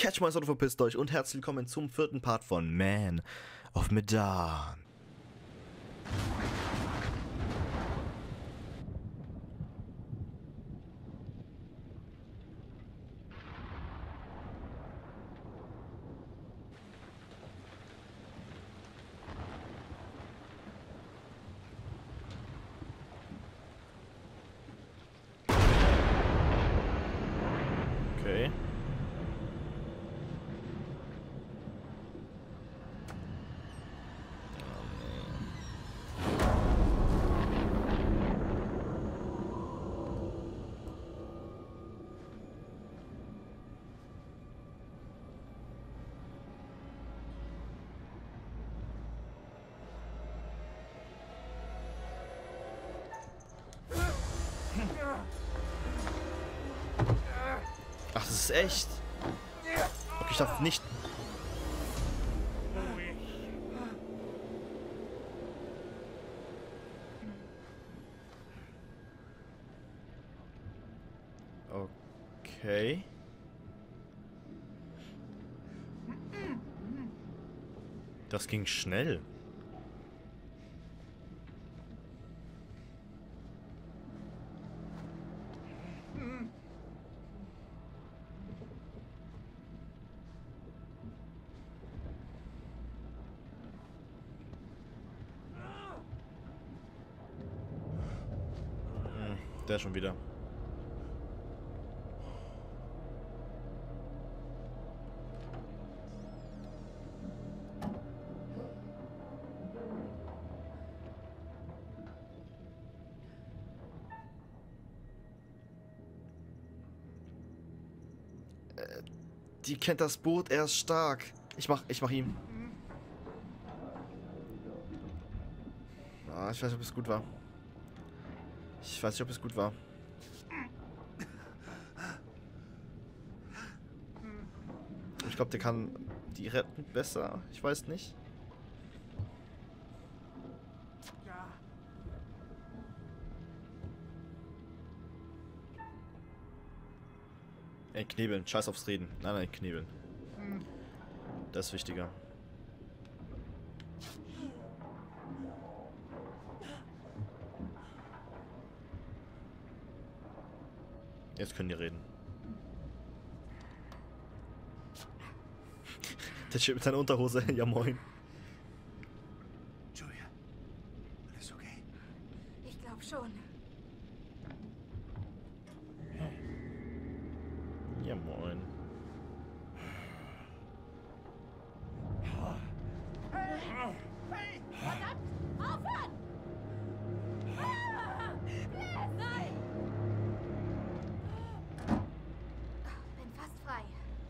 Catch my Auto, verpisst euch und herzlich willkommen zum vierten Part von Man of Medan. Okay. Ach, das ist echt. Okay, ich darf nicht. Okay. Das ging schnell. Der schon wieder. Die kennt das Boot, er ist stark. Ich mach ihm. Ah, ich weiß nicht, ob es gut war. Ich weiß nicht, ob es gut war. Ich glaube, der kann die retten besser. Ich weiß nicht. Ey, knebeln. Scheiß aufs Reden. Nein, knebeln. Das ist wichtiger. Jetzt können die reden. Der steht mit seiner Unterhose. Ja, moin. Julia, alles okay? Ich glaube schon. Ja, moin. Hey! Verdammt! Aufhören! Nein! Bin fast frei.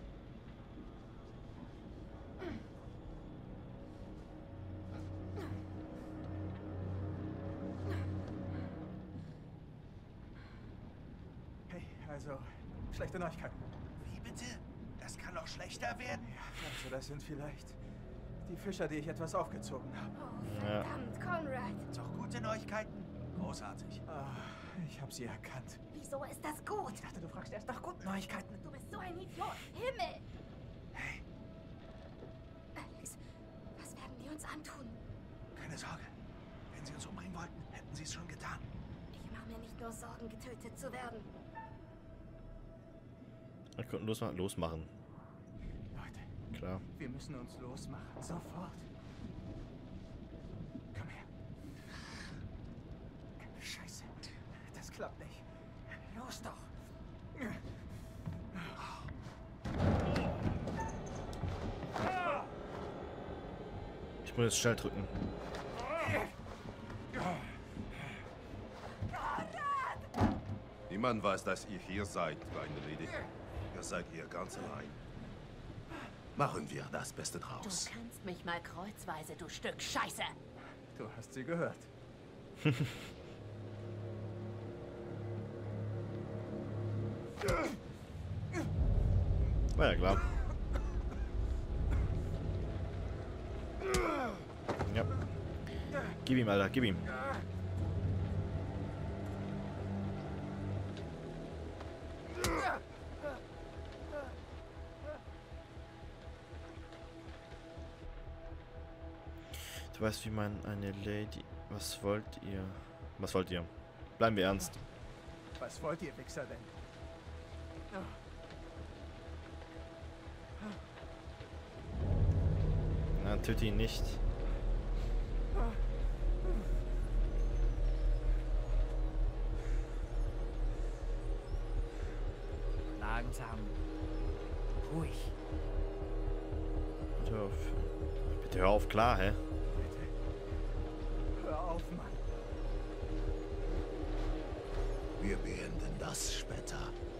Hey, also, schlechte Neuigkeiten. Wie bitte? Das kann doch schlechter werden. Also, das sind vielleicht die Fischer, die ich etwas aufgezogen habe. Oh, verdammt, Conrad. Doch gute Neuigkeiten? Großartig. Ich habe sie erkannt. Wieso ist das gut? Ich dachte, du fragst erst nach guten Neuigkeiten. Du bist so ein Idiot. Himmel! Hey, Alex, was werden die uns antun? keine Sorge. Wenn sie uns umbringen wollten, hätten sie es schon getan. Ich mache mir nicht nur Sorgen, getötet zu werden. Wir könnten losmachen. Leute, Klar. wir müssen uns losmachen. Sofort. Komm her. Scheiße. Das klappt nicht. Los doch. Ich muss jetzt schnell drücken. Niemand weiß, dass ihr hier seid, meine Lady. Ihr seid hier ganz allein. Machen wir das Beste Du draus. kannst mich mal kreuzweise, du Stück Scheiße. Du hast sie gehört. War ja klar. Ja. Gib ihm, Alter, gib ihm. Du weißt, wie man eine Lady... Was wollt ihr? Was wollt ihr? Bleiben wir ernst. Was wollt ihr, Wichser, denn? Na, töte ihn nicht. Langsam. Ruhig. Bitte auf. Bitte hör auf, klar, hä? Hör auf, Mann. Wir beenden das später.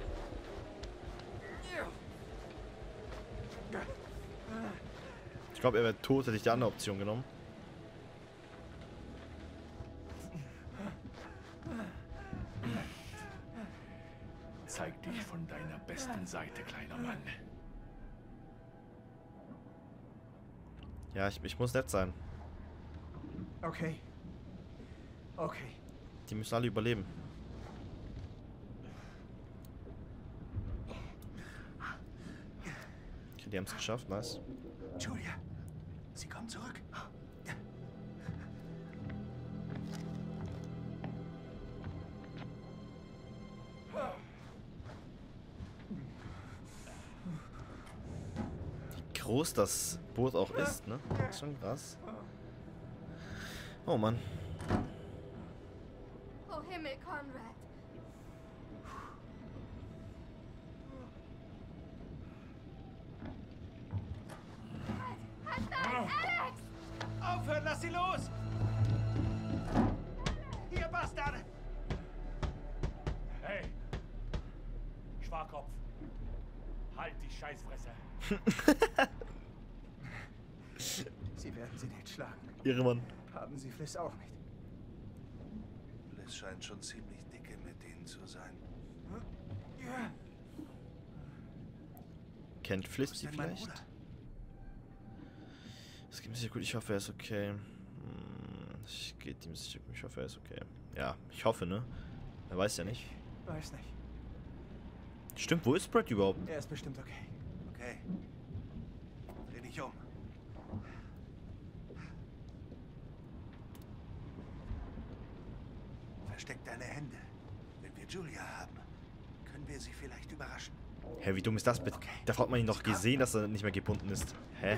Ich glaube, er wäre tot, hätte ich die andere Option genommen. Zeig dich von deiner besten Seite, kleiner Mann. Ja, ich muss nett sein. Okay. Okay. Die müssen alle überleben. Okay, die haben es geschafft, nice. Julia, sie kommt zurück. Wie groß das Boot auch ist, ne? Das ist schon krass. Oh Mann. Oh Himmel, Conrad. Halt nein, Alex! Aufhören, lass sie los! Ihr Bastarde! Hey! Schwarkopf! Halt die Scheißfresse! Sie werden sie nicht schlagen. Ihre Mann. Haben sie Fliss auch nicht. Bliss scheint schon ziemlich dicke mit denen zu sein. Kennt Fliss Wo ist die denn mein vielleicht? Bruder? Es geht ihm sicher gut, ich hoffe, er ist okay. Es geht ihm sicher gut, ich hoffe, er ist okay. Ja, ich hoffe, ne? Er weiß ja nicht. Weiß nicht. Stimmt, wo ist Brad überhaupt? Er ist bestimmt okay. Okay. Dreh dich um. Versteck deine Hände. Wenn wir Julia haben, können wir sie vielleicht überraschen. Hä, wie dumm ist das bitte? Okay. Da hat man ihn doch gesehen, dass er nicht mehr gebunden ist. Hä?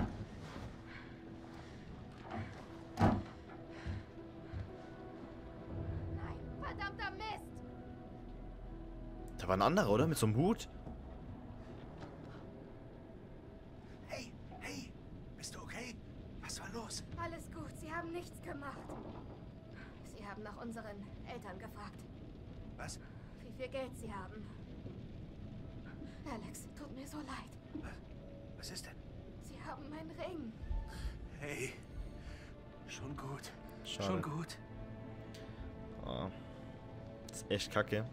Nein, verdammter Mist! Da war ein anderer, oder? Mit so einem Hut? Hey, hey! Bist du okay? Was war los? Alles gut, sie haben nichts gemacht. Sie haben nach unseren Eltern gefragt, Was? wie viel Geld sie haben. Alex, tut mir so leid. Was ist denn? Sie haben meinen Ring. Hey. Schon gut. Schade. Schon gut. Ah. Das ist echt kacke.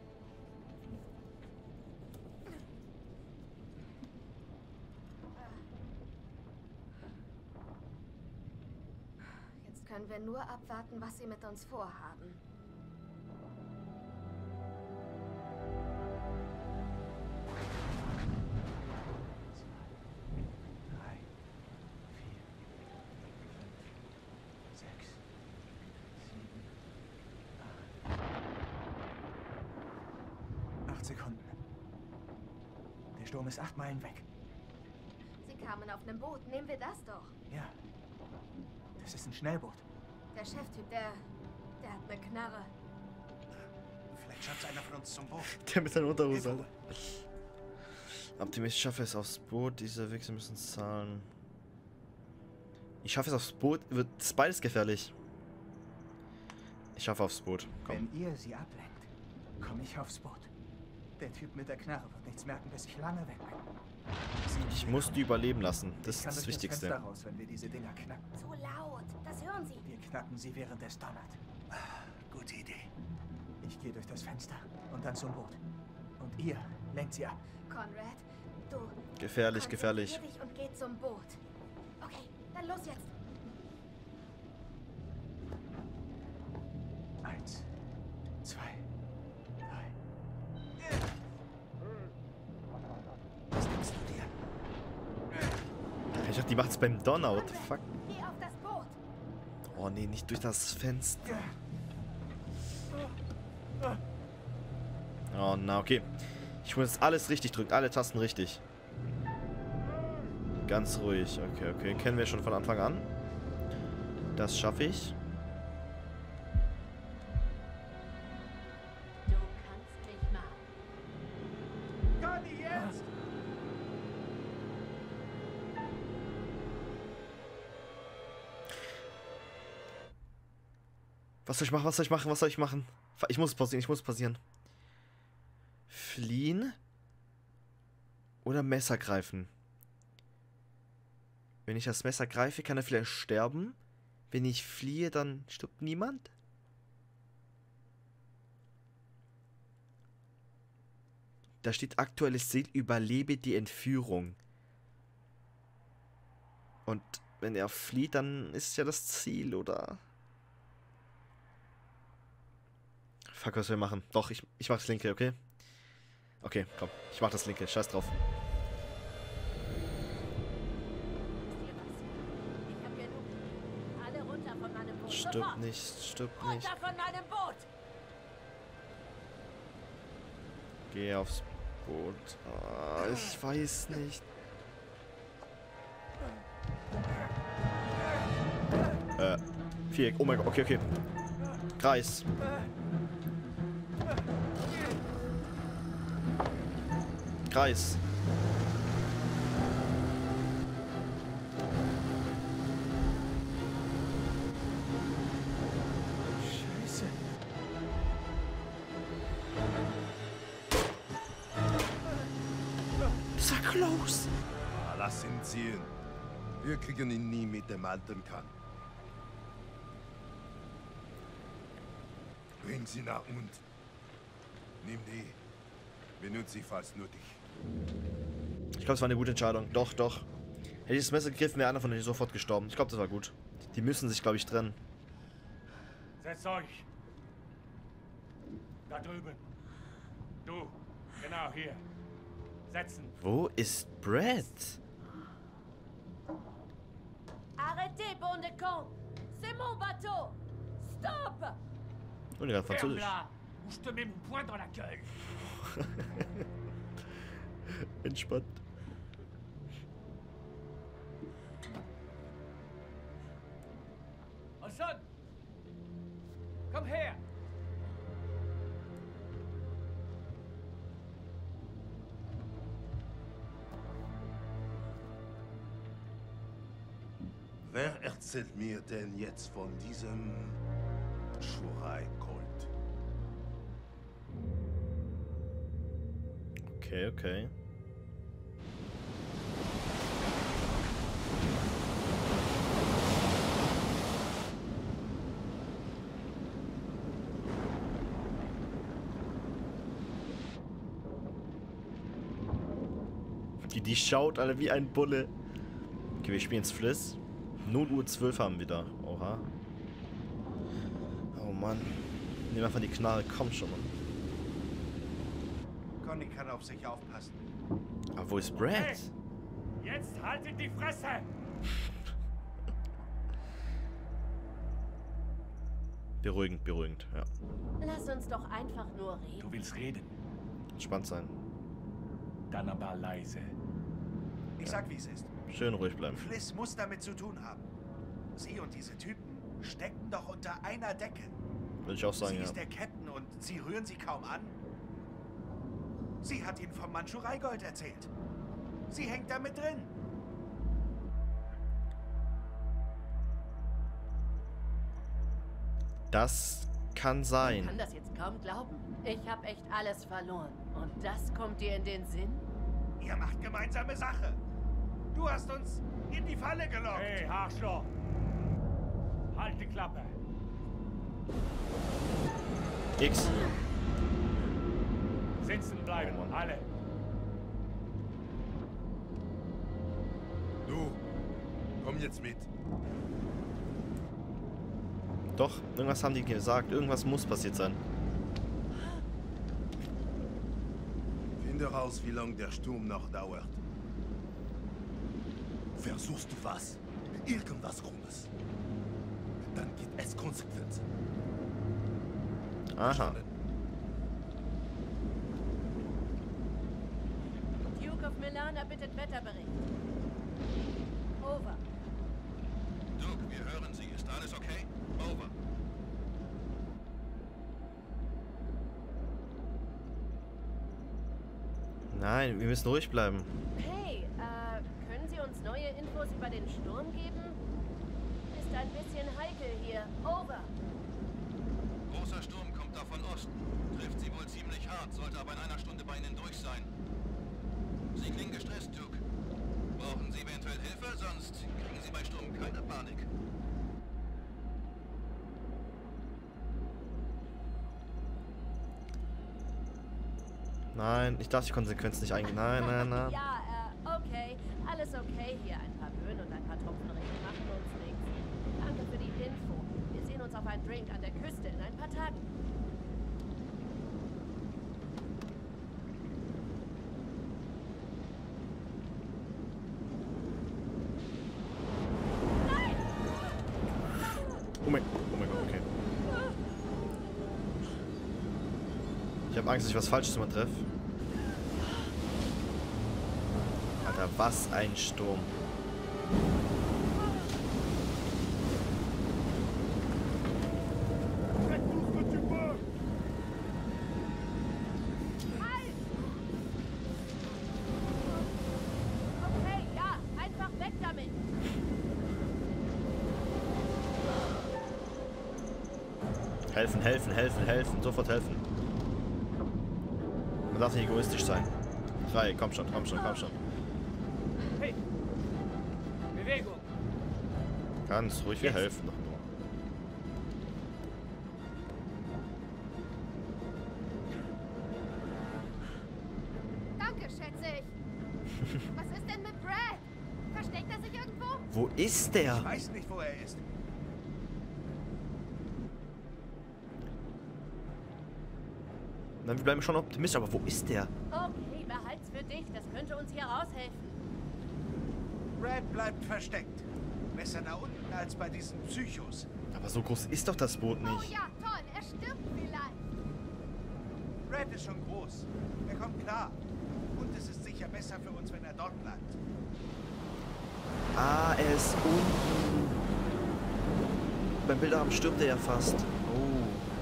Jetzt können wir nur abwarten, was sie mit uns vorhaben. Sekunden. Der Sturm ist 8 Meilen weg. Sie kamen auf einem Boot. Nehmen wir das doch. Ja. Das ist ein Schnellboot. Der Cheftyp, der hat eine Knarre. Vielleicht schafft einer von uns zum Boot. Der mit seiner Unterhose. Alter. Optimist, ich schaffe es aufs Boot. Diese Wichser müssen zahlen. Ich schaffe es aufs Boot. Wird ist beides gefährlich. Ich schaffe aufs Boot. Komm. Wenn ihr sie ablenkt, komme ich aufs Boot. Der Typ mit der Knarre wird nichts merken, bis ich lange weg bin. Ich muss die überleben lassen. Das ist kann das durch Wichtigste. Fenster raus, wenn wir diese Dinger knacken. Zu laut. Das hören Sie. Wir knacken sie, während es donnert. Gute Idee. Ich gehe durch das Fenster und dann zum Boot. Und ihr lenkt sie ab. Conrad, du... Gefährlich, gefährlich. Konzentrier dich und geh zum Boot. Okay, dann los jetzt. 1, 2, 3. Was denkst du dir? Ich dachte, die macht's beim Donner. What the fuck? Geh auf das Boot. Oh nee, nicht durch das Fenster. Oh na, okay. Ich muss jetzt alles richtig drücken, alle Tasten richtig. Ganz ruhig. Okay, okay. Kennen wir schon von Anfang an. Das schaffe ich. Du kannst mich machen. Conny, jetzt! Was soll ich machen? Was soll ich machen? Was soll ich machen? Ich muss pausieren. Ich muss pausieren. Fliehen? Oder Messer greifen? Wenn ich das Messer greife, kann er vielleicht sterben. Wenn ich fliehe, dann stirbt niemand. Da steht aktuelles Ziel, überlebe die Entführung. Und wenn er flieht, dann ist ja das Ziel, oder? Fuck, was wir machen. Doch, ich mach das linke, okay? Okay, komm. Ich mach das linke. Scheiß drauf. Ich hab genug. Alle runter von meinem Boot. Stirbt Sofort. nicht, stirbt nicht. Runter von meinem Boot. Geh aufs Boot. Ah, ich weiß nicht. Viereck. Oh mein Gott. Okay, okay. Kreis. Kreis. Scheiße. Das war close. Ah, lass ihn ziehen. Wir kriegen ihn nie mit dem alten Kahn. Bring sie nach unten. Nimm die. Benutze sie falls nötig. Ich glaube, es war eine gute Entscheidung. Doch, doch. Hätte ich das Messer gegriffen, wäre einer von denen sofort gestorben. Ich glaube, das war gut. Die müssen sich, glaube ich, trennen. Setzt euch. Da drüben. Du. Genau hier. Setzen. Wo ist Brad? Arrêtez, bande de cons. C'est mon bateau. Stop. Und gerade Französisch. Ferme-la, ou je te mets mon poing dans la gueule. Entspannt. Hassan! Komm her! Wer erzählt mir denn jetzt von diesem Schurei-Kult? Okay, okay. Die schaut, Alter, wie ein Bulle. Okay, wir spielen jetzt Fliss. 0:12 Uhr haben wir da. Oha. Oh Mann. Nehmen einfach die Knarre. Komm schon, Mann. Conny kann auf sich aufpassen. Aber wo ist Brad? Hey, jetzt haltet die Fresse! Beruhigend, beruhigend. Ja. Lass uns doch einfach nur reden. Du willst reden, Entspannt sein. dann aber leise. Ich sag, wie es ist. Schön ruhig bleiben. Fliss muss damit zu tun haben. Sie und diese Typen stecken doch unter einer Decke. Würde ich auch sagen, Sie ja. ist der Captain und Sie rühren sie kaum an. Sie hat Ihnen vom Mandschurei-Gold erzählt. Sie hängt da mit drin. Das kann Ich sein. kann das jetzt kaum glauben. Ich habe echt alles verloren. Und das kommt dir in den Sinn? Ihr macht gemeinsame Sache. Du hast uns in die Falle gelockt. Hey, Arschloch! Halt die Klappe! X. Sitzen bleiben, Oh Mann. alle! Du, komm jetzt mit. Doch, irgendwas haben die gesagt. Irgendwas muss passiert sein. Finde raus, wie lange der Sturm noch dauert. Versuchst du was? Irgendwas Krummes. Dann es konsequent. Aha. Duke of Milan erbittet Wetterbericht. Over. Duke, wir hören Sie. Ist alles okay? Over. Nein, wir müssen ruhig bleiben. Hey, können Sie uns neue Infos über den Sturm geben? Ist ein bisschen heikel hier. Over. Großer Sturm kommt da von Osten. Trifft Sie wohl ziemlich hart, sollte aber in einer Stunde bei Ihnen durch sein. Sie klingen gestresst, Duke. Brauchen Sie eventuell Hilfe? Sonst kriegen Sie bei Sturm keine Panik. Nein, ich darf die Konsequenzen nicht eingehen. Nein, nein, nein. Ja, okay. Alles okay hier. Ein paar Böen und ein paar Tropfen Regen machen uns nichts. Danke für die Info. Wir sehen uns auf einen Drink an der Küste in ein paar Tagen. Oh mein Gott, okay. Ich habe Angst, dass ich was Falsches mal treffe. Alter, was ein Sturm. Okay, ja, einfach weg damit. Helfen, helfen, helfen, helfen. Sofort helfen. Man darf nicht egoistisch sein. 3, komm schon, komm schon, komm schon. Hey! Bewegung! Ganz ruhig, wir helfen doch nur. Danke, schätze ich. Was ist denn mit Brad? Versteckt er sich irgendwo? Wo ist der? Ich weiß nicht, wo er ist. Na, wir bleiben schon optimistisch, aber wo ist der? Okay, behalt's für dich. Das könnte uns hier raushelfen. Brad bleibt versteckt. Besser da unten als bei diesen Psychos. Aber so groß ist doch das Boot Oh nicht. ja, toll. Er stirbt vielleicht. Brad ist schon groß. Er kommt klar. Und es ist sicher besser für uns, wenn er dort bleibt. Ah, er ist unten. Beim Bilderrahmen stirbt er ja fast. Oh.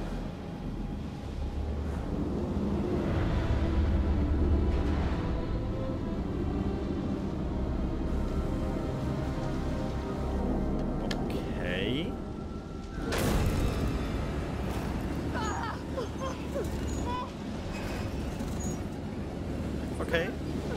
Okay. Okay.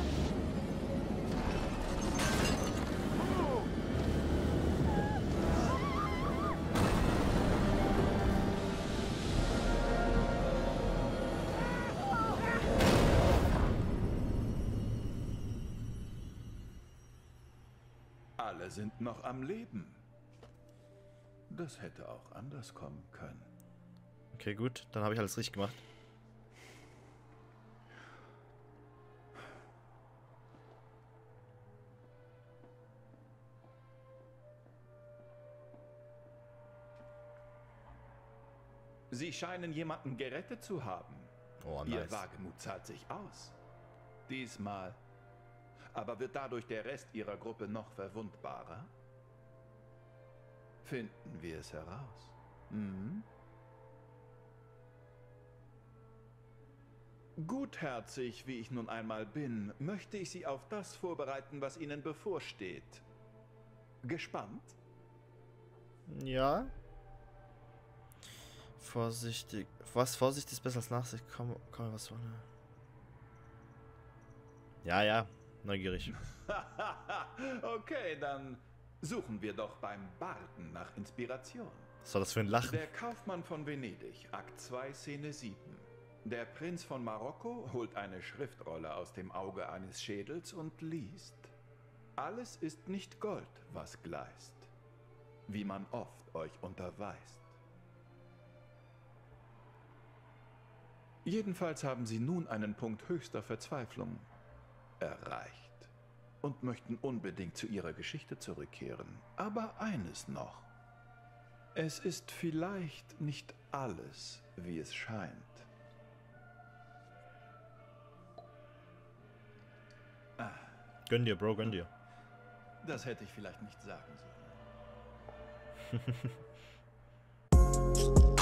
Alle sind noch am Leben. Das hätte auch anders kommen können. Okay, gut. Dann habe ich alles richtig gemacht. Sie scheinen jemanden gerettet zu haben. Oh, Ihr nice. Wagemut zahlt sich aus. Diesmal. Aber wird dadurch der Rest Ihrer Gruppe noch verwundbarer? Finden wir es heraus. Mhm. Gutherzig, wie ich nun einmal bin, möchte ich Sie auf das vorbereiten, was Ihnen bevorsteht. Gespannt? Ja. Vorsichtig. Was? Vorsicht ist besser als Nachsicht. Komm, was so. Ja, ja. Neugierig. Okay, dann suchen wir doch beim Barden nach Inspiration. Was war das für ein Lachen? Der Kaufmann von Venedig, Akt 2, Szene 7. Der Prinz von Marokko holt eine Schriftrolle aus dem Auge eines Schädels und liest. Alles ist nicht Gold, was gleißt, wie man oft euch unterweist. Jedenfalls haben sie nun einen Punkt höchster Verzweiflung erreicht und möchten unbedingt zu ihrer Geschichte zurückkehren. Aber eines noch. Es ist vielleicht nicht alles, wie es scheint. Gönn dir, Bro, gönn dir. Das hätte ich vielleicht nicht sagen sollen.